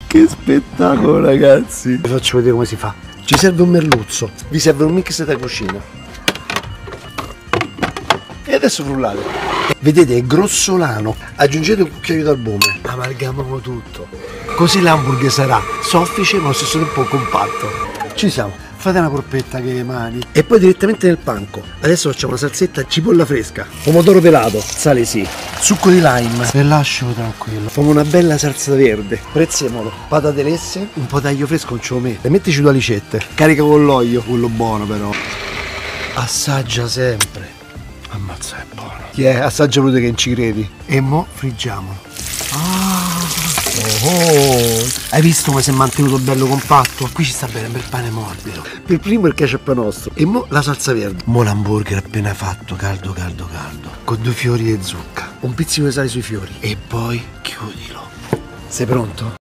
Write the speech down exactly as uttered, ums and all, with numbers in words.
Che spettacolo, ragazzi. Vi faccio vedere come si fa. Ci serve un merluzzo, vi serve un mix da cucina. E adesso frullate. Vedete, è grossolano. Aggiungete un cucchiaio d'albume. Amalgamiamo tutto. Così l'hamburger sarà soffice ma allo stesso tempo compatto. Ci siamo. Fate una polpetta che mani. E poi direttamente nel panco. Adesso facciamo una salsetta, cipolla fresca, pomodoro pelato, sale sì, succo di lime e lascialo tranquillo. Facciamo una bella salsa verde, prezzemolo, patate lesse, un po' d'aglio fresco non ce lo mette. Mettici due alicette, carica con l'olio, quello buono però. Assaggia sempre. Ammazza, è buono. Chi è? Assaggia pure che non ci credi. E mo friggiamolo. Ah, oh, oh. Hai visto come si è mantenuto bello compatto? Qui ci sta bene un bel pane morbido. Per primo il ketchup nostro. E mo la salsa verde. Mo l'hamburger appena fatto, caldo caldo caldo, con due fiori di zucca, un pizzico di sale sui fiori. E poi chiudilo. Sei pronto?